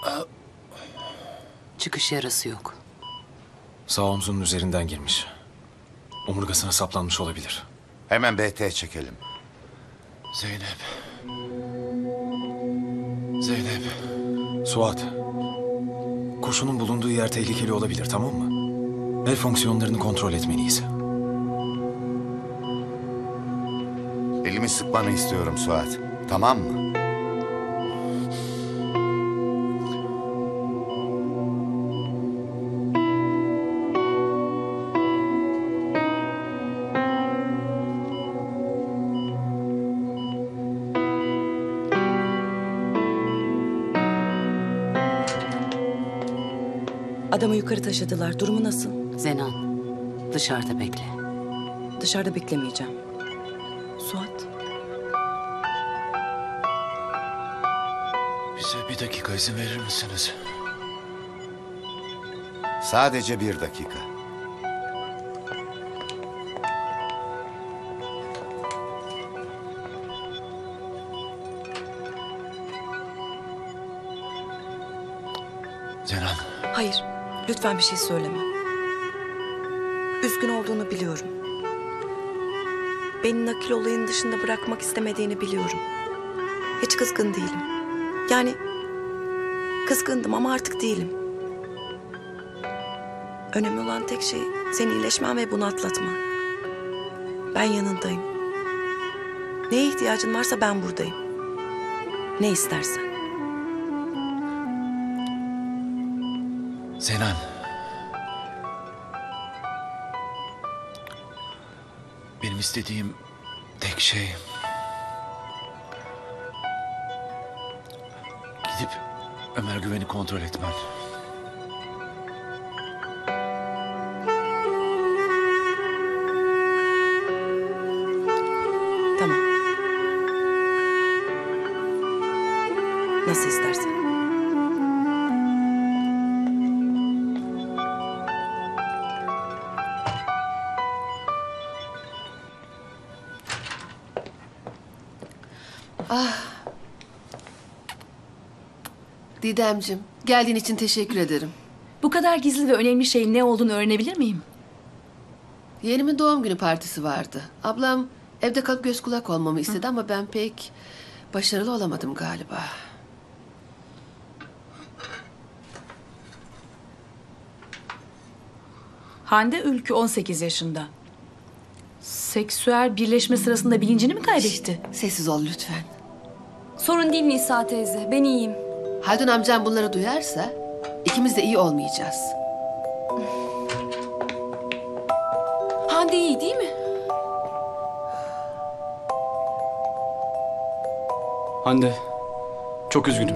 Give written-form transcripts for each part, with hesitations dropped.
Çıkış yarası yok. Sağ omzunun üzerinden girmiş. Omurgasına saplanmış olabilir. Hemen BT çekelim. Zeynep. Zeynep. Suat. Kurşunun bulunduğu yer tehlikeli olabilir, tamam mı? El fonksiyonlarını kontrol etmeliyiz. Elimi sıkmanı istiyorum Suat. Tamam mı? Adamı yukarı taşıdılar. Durumu nasıl? Zenan, dışarıda bekle. Dışarıda beklemeyeceğim. Suat. Bize bir dakika izin verir misiniz? Sadece 1 dakika. Zenan. Hayır. Lütfen bir şey söyleme. Üzgün olduğunu biliyorum. Beni nakil olayının dışında bırakmak istemediğini biliyorum. Hiç kızgın değilim. Yani kızgındım ama artık değilim. Önemli olan tek şey senin iyileşmen ve bunu atlatman. Ben yanındayım. Neye ihtiyacın varsa ben buradayım. Ne istersen. Zenan. Benim istediğim tek şey... gidip Ömer Güven'i kontrol etmen. Tamam. Nasıl istersen. Didemciğim, geldiğin için teşekkür ederim. Bu kadar gizli ve önemli şeyin ne olduğunu öğrenebilir miyim? Yeğenimin doğum günü partisi vardı. Ablam evde kalıp göz kulak olmamı istedi ama ben pek başarılı olamadım galiba. Hande Ülkü 18 yaşında. Seksüel birleşme sırasında bilincini mi kaybetti? Sessiz ol lütfen. Sorun değil Nisa teyze. Ben iyiyim. Haldun amcam bunları duyarsa ikimiz de iyi olmayacağız. Hande iyi değil mi? Hande, çok üzgünüm.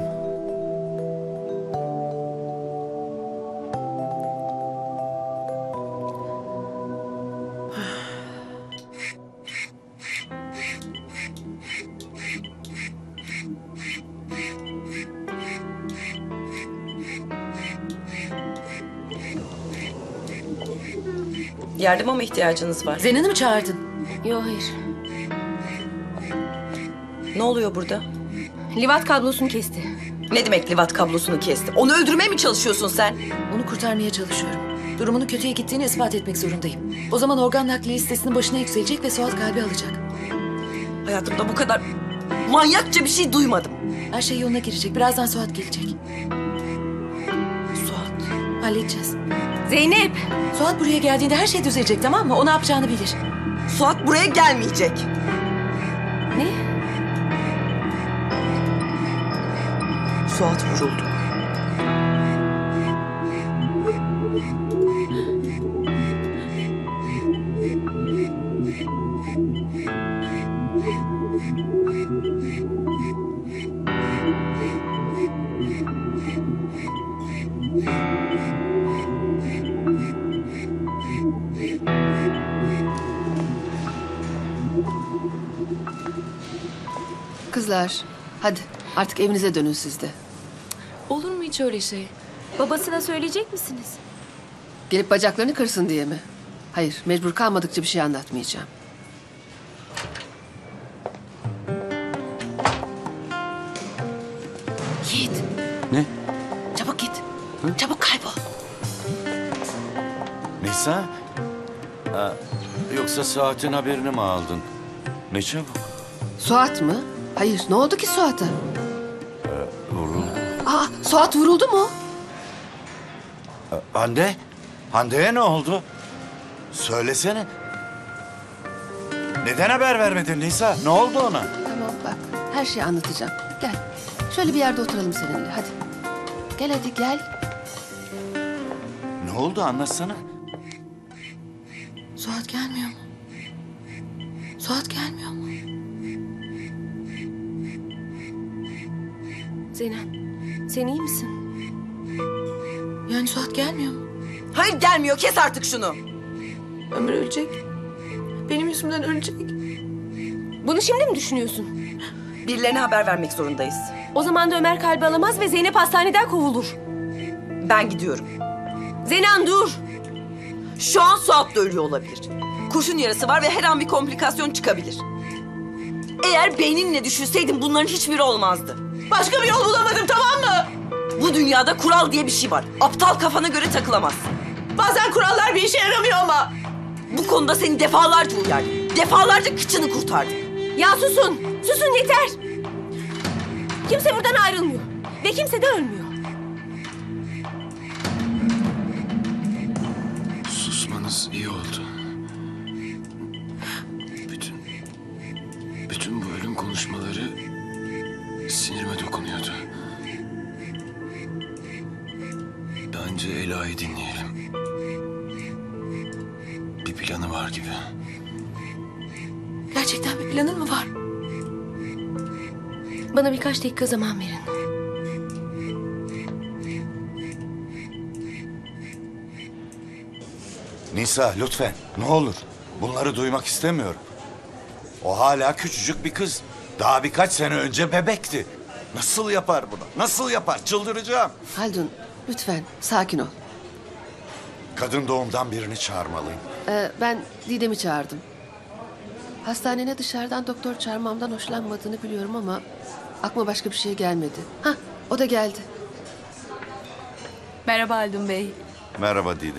Yardıma mı ihtiyacınız var? Zeynep'i mi çağırdın? Yok hayır. Ne oluyor burada? Livat kablosunu kesti. Ne demek livat kablosunu kesti? Onu öldürmeye mi çalışıyorsun sen? Onu kurtarmaya çalışıyorum. Durumunun kötüye gittiğini ispat etmek zorundayım. O zaman organ nakli listesinin başına yükselecek ve Suat kalbi alacak. Hayatımda bu kadar manyakça bir şey duymadım. Her şey yoluna girecek. Birazdan Suat gelecek. Suat. Halledeceğiz. Zeynep! Suat buraya geldiğinde her şey düzelecek, tamam mı? O ne yapacağını bilir. Suat buraya gelmeyecek. Ne? Suat vuruldu. Kızlar, hadi artık evinize dönün siz de. Olur mu hiç öyle şey? Babasına söyleyecek misiniz? Gelip bacaklarını kırsın diye mi? Hayır, mecbur kalmadıkça bir şey anlatmayacağım. Yiğit. Ne? Çabuk kaybol. Nisa? Ha, yoksa Suat'ın haberini mi aldın? Ne çabuk. Suat mı? Hayır, ne oldu ki Suat'a? Vuruldu. Aa, Suat vuruldu mu? Hande? Hande'ye ne oldu? Söylesene. Neden haber vermedin Nisa? Ne oldu ona? Tamam bak, her şeyi anlatacağım. Gel, şöyle bir yerde oturalım seninle, hadi. Gel hadi, gel. Ne oldu anlatsana. Suat gelmiyor mu? Suat gelmiyor mu? Zeynep, sen iyi misin? Yani Suat gelmiyor mu? Hayır gelmiyor, kes artık şunu. Ömer ölecek. Benim yüzümden ölecek. Bunu şimdi mi düşünüyorsun? Birilerine haber vermek zorundayız. O zaman da Ömer kalbi alamaz ve Zeynep hastaneden kovulur. Ben gidiyorum. Zenan dur. Şu an Suat da ölüyor olabilir. Kurşun yarası var ve her an bir komplikasyon çıkabilir. Eğer beyninle düşünseydin bunların hiçbiri olmazdı. Başka bir yol bulamadım, tamam mı? Bu dünyada kural diye bir şey var. Aptal kafana göre takılamazsın. Bazen kurallar bir işe yaramıyor ama. Bu konuda seni defalarca uyardım. Defalarca kıçını kurtardım. Ya susun. Susun yeter. Kimse buradan ayrılmıyor. Ve kimse de ölmüyor. Susmanız iyi oldu. Bütün bu ölüm konuşmaları sinirime dokunuyordu. Bence Ela'yı dinleyelim. Bir planı var gibi. Gerçekten bir planın mı var? Bana birkaç dakika zaman verin. Nisa lütfen ne olur. Bunları duymak istemiyorum. O hala küçücük bir kız. Daha birkaç sene önce bebekti. Nasıl yapar bunu? Nasıl yapar? Çıldıracağım. Haldun, lütfen sakin ol. Kadın doğumdan birini çağırmalıyım. Ben Didem'i çağırdım. Hastanene dışarıdan doktor çağırmamdan hoşlanmadığını biliyorum ama aklıma başka bir şey gelmedi. Hah, o da geldi. Merhaba Haldun Bey. Merhaba Didem.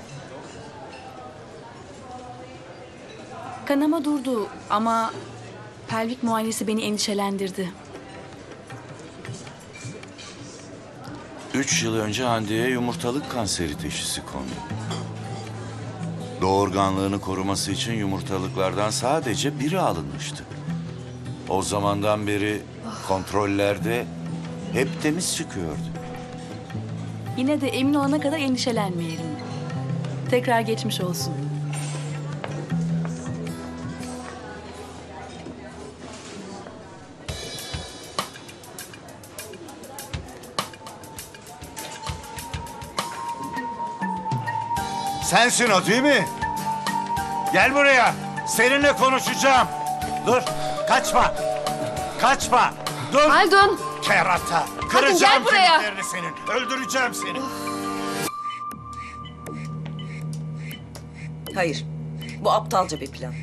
Kanama durdu ama pelvik muayenesi beni endişelendirdi. 3 yıl önce Hande'ye yumurtalık kanseri teşhisi kondu. Doğurganlığını koruması için yumurtalıklardan sadece biri alınmıştı. O zamandan beri kontrollerde hep temiz çıkıyordu. Yine de emin olana kadar endişelenmeyelim. Tekrar geçmiş olsun. Sensin o değil mi? Gel buraya. Seninle konuşacağım. Dur. Kaçma. Kaçma. Dur. Haldun! Kerata. gel Kıracağım buraya. kemiklerini senin. Öldüreceğim seni. Hayır, bu aptalca bir plan.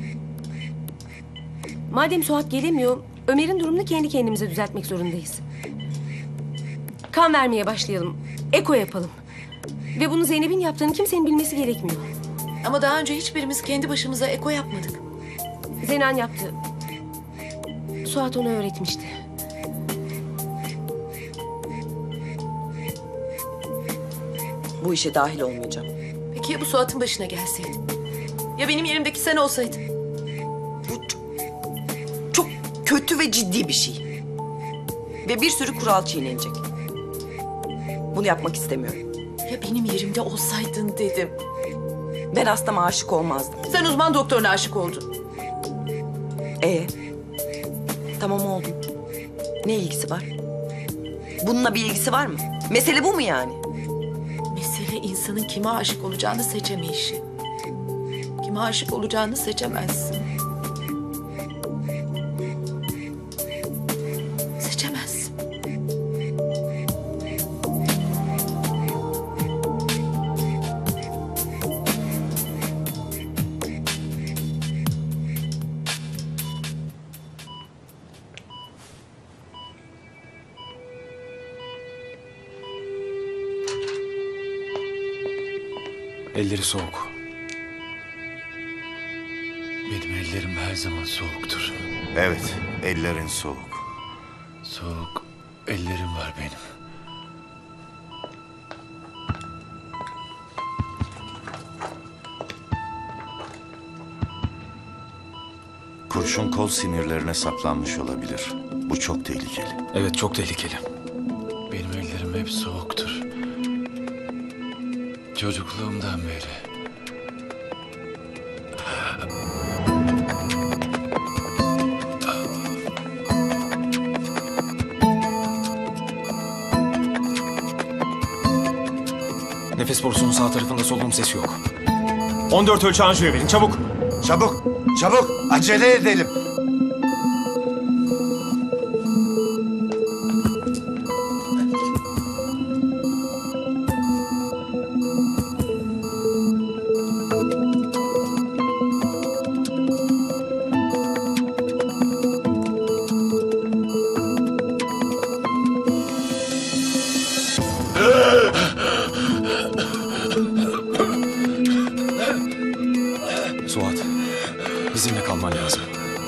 Madem Suat gelemiyor, Ömer'in durumunu kendi kendimize düzeltmek zorundayız. Kan vermeye başlayalım. Eko yapalım. Ve bunu Zeynep'in yaptığını kimsenin bilmesi gerekmiyor. Ama daha önce hiçbirimiz kendi başımıza eko yapmadık. Zenan yaptı. Suat ona öğretmişti. Bu işe dahil olmayacağım. Peki ya bu Suat'ın başına gelseydi? Ya benim yerimdeki sen olsaydın? Bu çok kötü ve ciddi bir şey. Ve bir sürü kural çiğnenecek. Bunu yapmak istemiyorum. Ya benim yerimde olsaydın dedim. Ben hastama aşık olmazdım. Sen uzman doktoruna aşık oldun. Tamam oldum. Ne ilgisi var? Bununla bir ilgisi var mı? Mesele bu mu yani? Mesele insanın kime aşık olacağını seçemeyişi. Kime aşık olacağını seçemezsin. Seçemezsin. Elleri soğuk. Benim ellerim her zaman soğuktur. Evet, ellerin soğuk. Soğuk ellerim var benim. Kurşun kol sinirlerine saplanmış olabilir. Bu çok tehlikeli. Evet, çok tehlikeli. Benim ellerim hep soğuktur. Çocukluğumdan beri. Nefes borusunun sağ tarafında solunum sesi yok. 14 ölçü anjiyo verin, çabuk. Çabuk, çabuk, acele edelim. Suat, bizimle kalman lazım.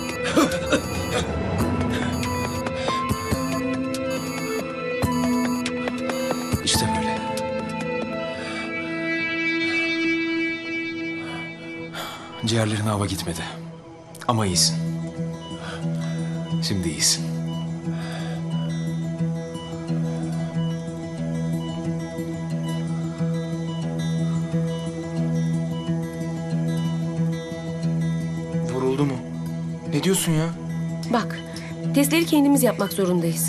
İşte böyle. Ciğerlerine hava gitmedi. Ama iyisin. Şimdi iyisin. Vuruldu mu? Ne diyorsun ya? Bak, testleri kendimiz yapmak zorundayız.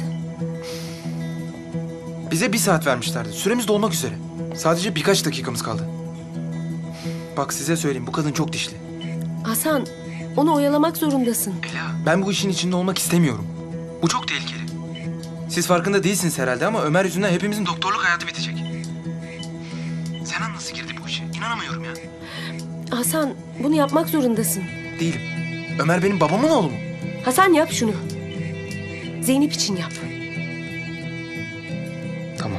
Bize 1 saat vermişlerdi. Süremiz dolmak üzere. Sadece birkaç dakikamız kaldı. Bak size söyleyeyim, bu kadın çok dişli. Hasan, onu oyalamak zorundasın. Ben bu işin içinde olmak istemiyorum. Bu çok tehlikeli. Siz farkında değilsiniz herhalde ama Ömer yüzünden hepimizin doktorluk hayatı bitecek. Senan nasıl girdi bu işe? İnanamıyorum ya. Hasan, bunu yapmak zorundasın. Değilim. Ömer benim babamın oğlu mu? Hasan yap şunu. Zeynep için yap. Tamam.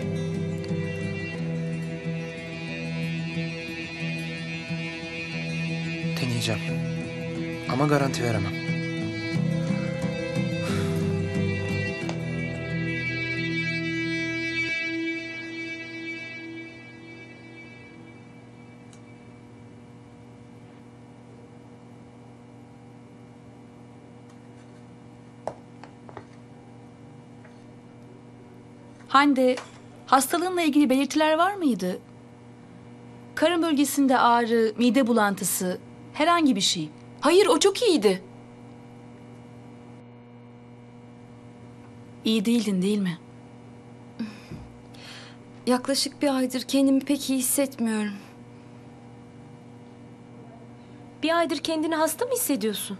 Deneyeceğim. Ama garanti veremem. Hande, hastalığınla ilgili belirtiler var mıydı? Karın bölgesinde ağrı, mide bulantısı, herhangi bir şey. Hayır, o çok iyiydi. İyi değildin değil mi? Yaklaşık 1 aydır kendimi pek iyi hissetmiyorum. 1 aydır kendini hasta mı hissediyorsun?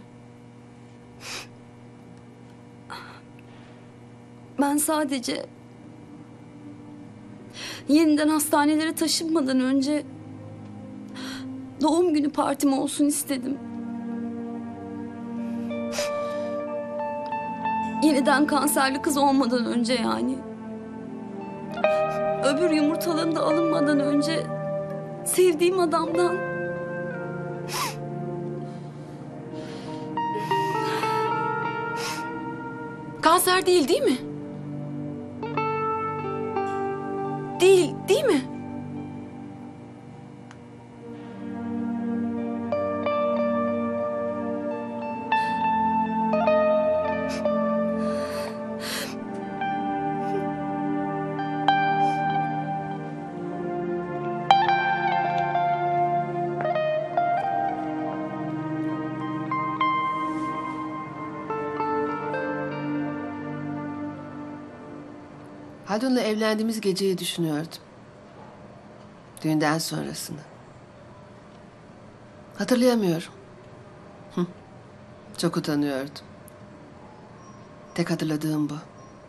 Ben sadece yeniden hastanelere taşınmadan önce doğum günü partim olsun istedim. Yeniden kanserli kız olmadan önce yani. Öbür yumurtalığım da alınmadan önce sevdiğim adamdan. Kanser değil mi? Değil mi? Haldun'la evlendiğimiz geceyi düşünüyordum. Düğünden sonrasını. Hatırlayamıyorum. Çok utanıyordum. Tek hatırladığım bu.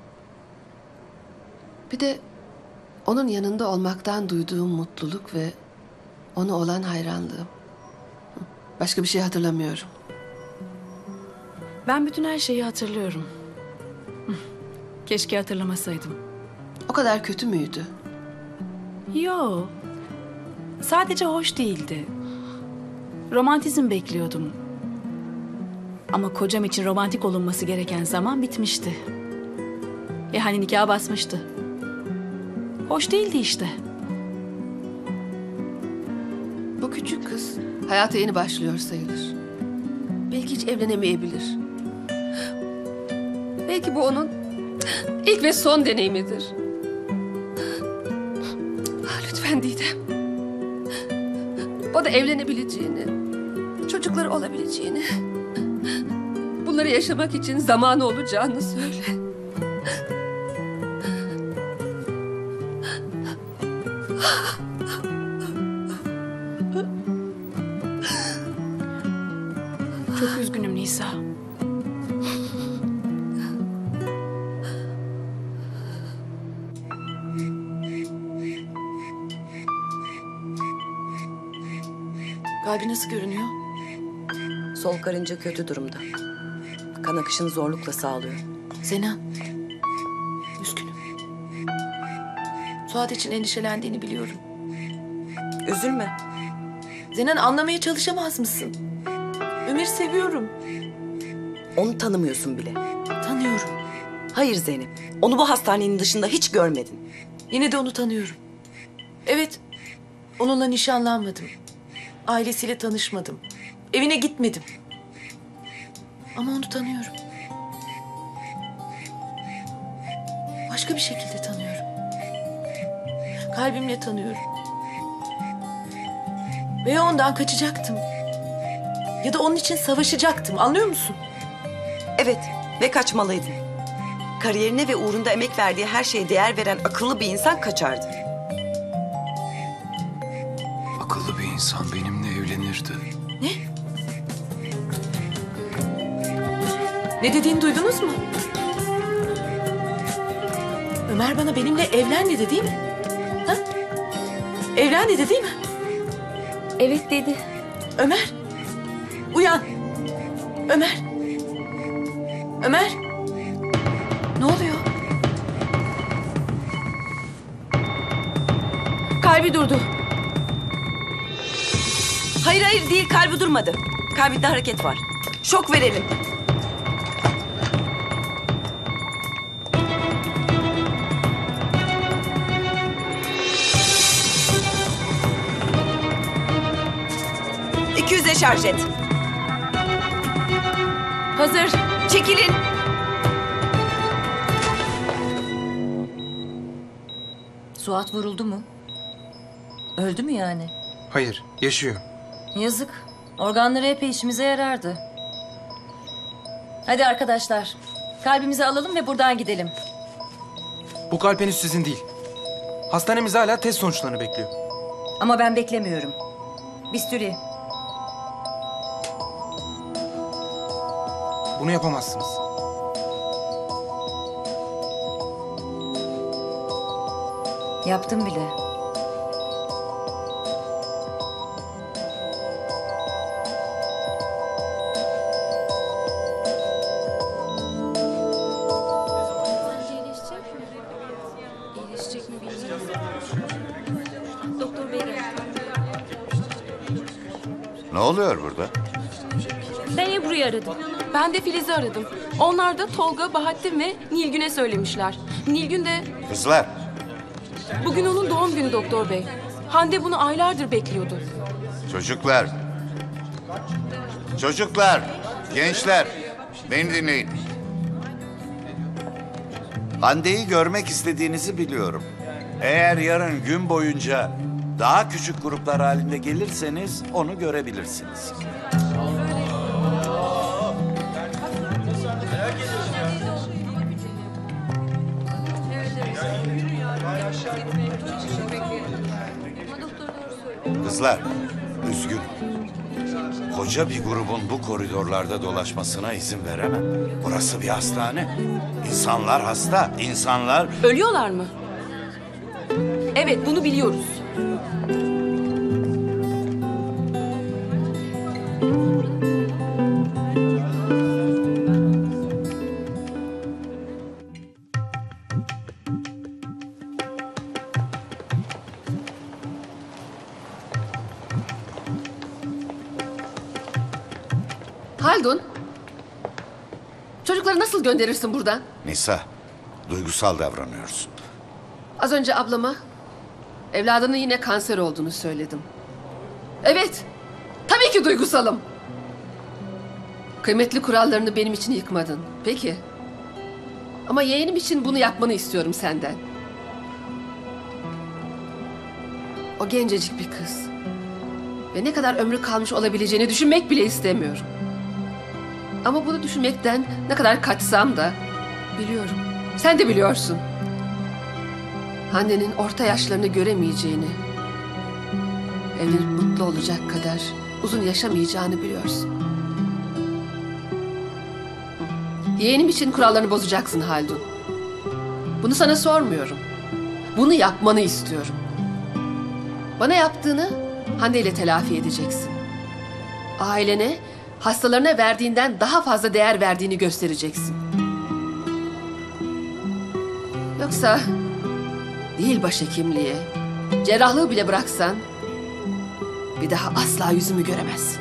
Bir de onun yanında olmaktan duyduğum mutluluk ve ona olan hayranlığım. Başka bir şey hatırlamıyorum. Ben bütün her şeyi hatırlıyorum. Keşke hatırlamasaydım. O kadar kötü müydü? Yo. Sadece hoş değildi. Romantizm bekliyordum. Ama kocam için romantik olunması gereken zaman bitmişti. Hani nikaha basmıştı. Hoş değildi işte. Bu küçük kız hayata yeni başlıyor sayılır. Belki hiç evlenemeyebilir. Belki bu onun ilk ve son deneyimidir. Lütfen Didem. O da evlenebileceğini, çocukları olabileceğini, bunları yaşamak için zamanı olacağını söyle. Çok üzgünüm Nisa. Kalbi nasıl görünüyor? Sol karınca kötü durumda. Kan akışını zorlukla sağlıyor. Zenan. Üzgünüm. Suat için endişelendiğini biliyorum. Üzülme. Zenan, anlamaya çalışamaz mısın? Ömer'i seviyorum. Onu tanımıyorsun bile. Tanıyorum. Hayır Zeynep. Onu bu hastanenin dışında hiç görmedin. Yine de onu tanıyorum. Evet, onunla nişanlanmadım. Ailesiyle tanışmadım. Evine gitmedim. Ama onu tanıyorum. Başka bir şekilde tanıyorum. Kalbimle tanıyorum. Ve ondan kaçacaktım. Ya da onun için savaşacaktım. Anlıyor musun? Evet ve kaçmalıydın. Kariyerine ve uğrunda emek verdiği her şeye değer veren akıllı bir insan kaçardı. Akıllı bir insan benimle evlenirdi. Ne? Ne dediğini duydunuz mu? Ömer bana benimle evlen dedi değil mi? Ha? Evlen dedi değil mi? Evet dedi. Ömer. Uyan. Ömer. Ömer. Ne oluyor? Kalbi durdu. Hayır değil, kalbi durmadı. Kalbinde hareket var. Şok verelim. ...200'e şarj et. Hazır. Çekilin. Suat vuruldu mu? Öldü mü yani? Hayır, yaşıyor. Yazık. Organları epey işimize yarardı. Hadi arkadaşlar. Kalbimizi alalım ve buradan gidelim. Bu kalp henüz sizin değil. Hastanemiz hala test sonuçlarını bekliyor. Ama ben beklemiyorum. Bisturi. Bunu yapamazsınız. Yaptım bile. Ne oluyor burada? Ben Ebru'yu aradım. Ben de Filiz'i aradım. Onlar da Tolga, Bahattin ve Nilgün'e söylemişler. Nilgün de Kızlar, bugün onun doğum günü doktor bey. Hande bunu aylardır bekliyordu. çocuklar. Çocuklar, gençler, beni dinleyin. Hande'yi görmek istediğinizi biliyorum. Eğer yarın gün boyunca daha küçük gruplar halinde gelirseniz onu görebilirsiniz. Kızlar, üzgünüm. Koca bir grubun bu koridorlarda dolaşmasına izin veremem. Burası bir hastane. İnsanlar hasta, insanlar... Ölüyorlar mı? Evet, bunu biliyoruz. Haldun. Çocukları nasıl gönderirsin buradan? Nisa, duygusal davranıyorsun. Az önce ablama evladının yine kanser olduğunu söyledim. Evet, tabii ki duygusalım. Kıymetli kurallarını benim için yıkmadın. Peki. Ama yeğenim için bunu yapmanı istiyorum senden. O gencecik bir kız. Ve ne kadar ömrü kalmış olabileceğini düşünmek bile istemiyorum. Ama bunu düşünmekten ne kadar kaçsam da biliyorum. Sen de biliyorsun. Hande'nin orta yaşlarını göremeyeceğini, evlenip mutlu olacak kadar uzun yaşamayacağını biliyorsun. Yeğenim için kurallarını bozacaksın Haldun. Bunu sana sormuyorum. Bunu yapmanı istiyorum. Bana yaptığını Hande ile telafi edeceksin. Ailene, hastalarına verdiğinden daha fazla değer verdiğini göstereceksin. Yoksa değil başhekimliğe, cerrahlığı bile bıraksan bir daha asla yüzümü göremezsin.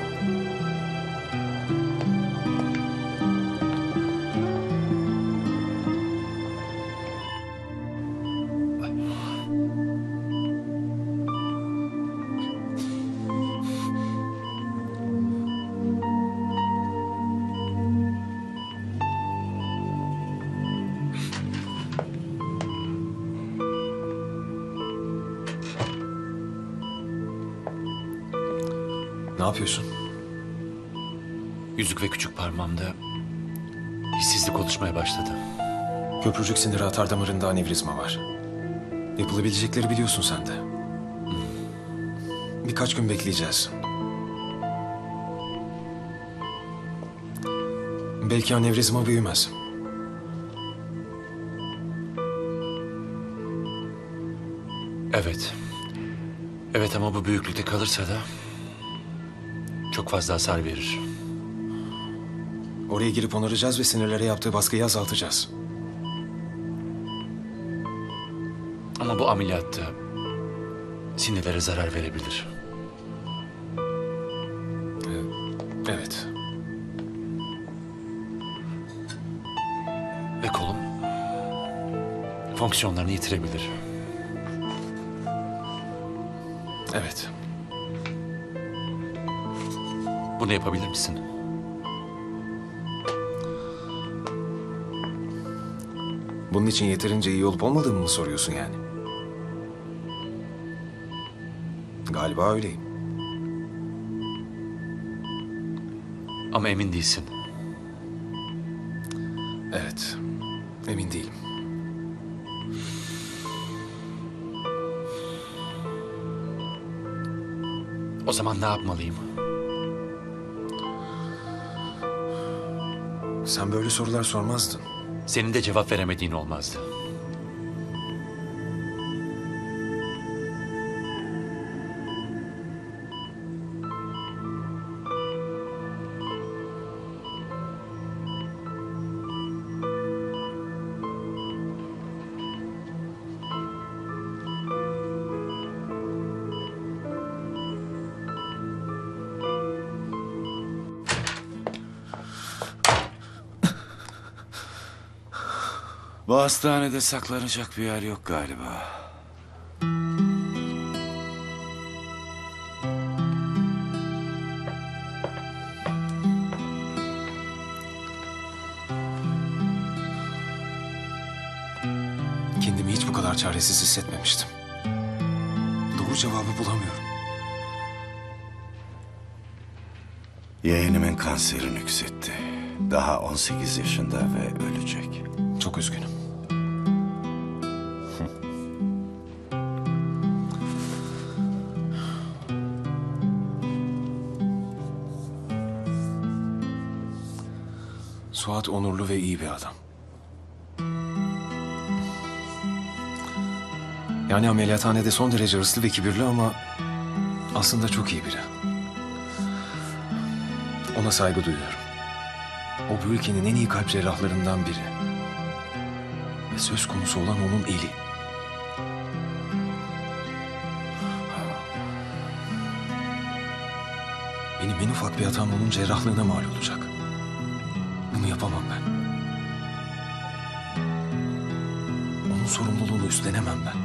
Ne yapıyorsun? Yüzük ve küçük parmağımda hissizlik oluşmaya başladı. Köprücük siniri atar damarında anevrizma var. Yapılabilecekleri biliyorsun sen de. Birkaç gün bekleyeceğiz. Belki anevrizma büyümez. Evet. Evet ama bu büyüklükte kalırsa da çok fazla hasar verir. Oraya girip onaracağız ve sinirlere yaptığı baskıyı azaltacağız. Ama bu ameliyatta sinirlere zarar verebilir. Evet. Ve kolum fonksiyonlarını yitirebilir. Evet. Bunu yapabilir misin? Bunun için yeterince iyi olup olmadığımı mı soruyorsun yani? Galiba öyleyim. Ama emin değilsin. Evet. Emin değilim. O zaman ne yapmalıyım? Sen böyle sorular sormazdın. Senin de cevap veremediğin olmazdı. Bu hastanede saklanacak bir yer yok galiba. Kendimi hiç bu kadar çaresiz hissetmemiştim. Doğru cevabı bulamıyorum. Yeğenimin kanseri nüksetti. Daha 18 yaşında ve ölecek. Çok üzgünüm. Suat onurlu ve iyi bir adam. Yani ameliyathanede son derece hırslı ve kibirli ama aslında çok iyi biri. Ona saygı duyuyorum. O bu ülkenin en iyi kalp cerrahlarından biri. Ve söz konusu olan onun eli. Benim en ufak bir hatam onun cerrahlığına mal olacak. Bunu yapamam ben. Onun sorumluluğunu üstlenemem ben.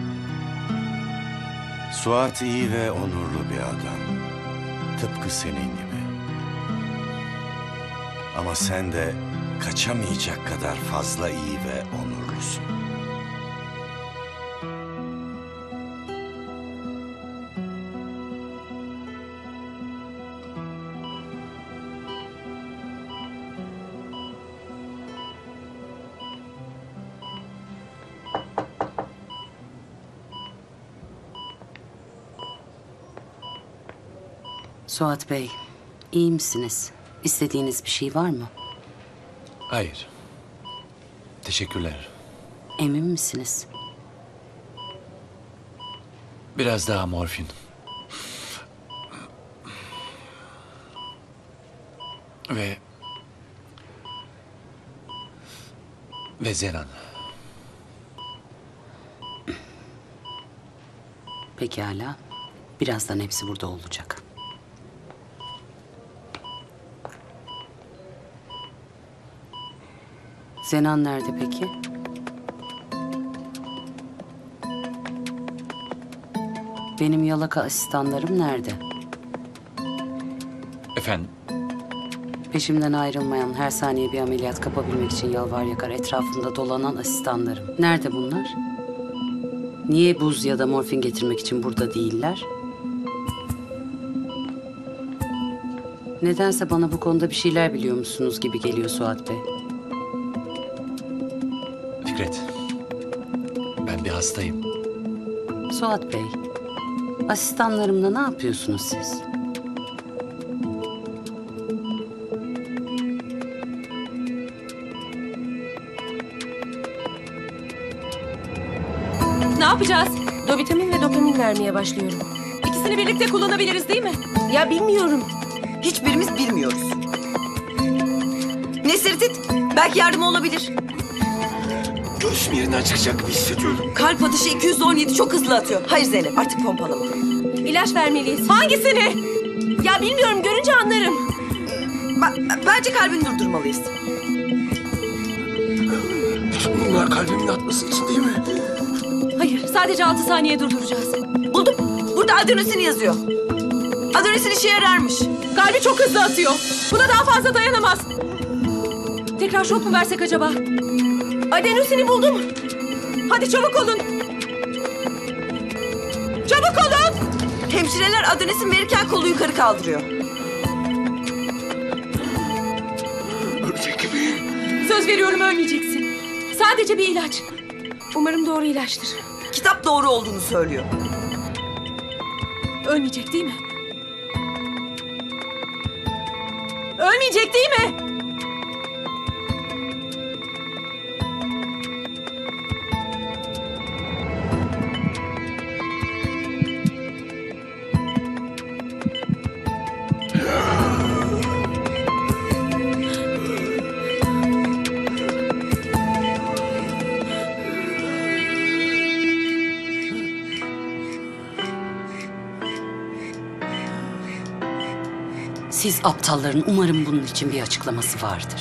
Suat iyi ve onurlu bir adam. Tıpkı senin gibi. Ama sen de kaçamayacak kadar fazla iyi ve onurlusun. Suat Bey, iyi misiniz? İstediğiniz bir şey var mı? Hayır. Teşekkürler. Emin misiniz? Biraz daha morfin. Ve Zenan. Pekala. Birazdan hepsi burada olacak. Zenan nerede peki? Benim yalaka asistanlarım nerede? Efendim? Peşimden ayrılmayan, her saniye bir ameliyat kapabilmek için yalvar yakar etrafımda dolanan asistanlarım. Nerede bunlar? Niye buz ya da morfin getirmek için burada değiller? Nedense bana bu konuda bir şeyler biliyormuşsunuz gibi geliyor Suat Bey. Fikret. Ben bir hastayım. Suat Bey, asistanlarımla ne yapıyorsunuz siz? Ne yapacağız? Dovitamin ve dopamin vermeye başlıyorum. İkisini birlikte kullanabiliriz değil mi? Ya bilmiyorum. Hiçbirimiz bilmiyoruz. Nesirtit, belki yardım olabilir. Göğsüm yerinden çıkacak gibi hissediyorum. Kalp atışı 217 çok hızlı atıyor. Hayır Zeynep, artık pompalama. İlaç vermeliyiz. Hangisini? Ya bilmiyorum, görünce anlarım. Bence kalbini durdurmalıyız. Bunlar kalbimin atması için değil mi? Hayır, sadece 6 saniye durduracağız. Buldum. Burada adenosin yazıyor. Adenosin işe yararmış. Kalbi çok hızlı atıyor. Buna daha fazla dayanamaz. Tekrar şok mu versek acaba? Adenosini buldum. Hadi çabuk olun. Çabuk olun. Hemşireler adenosin verirken kolu yukarı kaldırıyor. Ölecek gibiyim. Söz veriyorum ölmeyeceksin. Sadece bir ilaç. Umarım doğru ilaçtır. Kitap doğru olduğunu söylüyor. Ölmeyecek değil mi? Ölmeyecek değil mi? Siz aptalların umarım bunun için bir açıklaması vardır.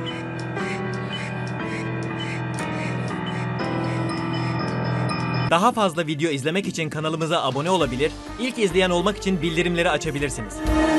Daha fazla video izlemek için kanalımıza abone olabilir, ilk izleyen olmak için bildirimleri açabilirsiniz.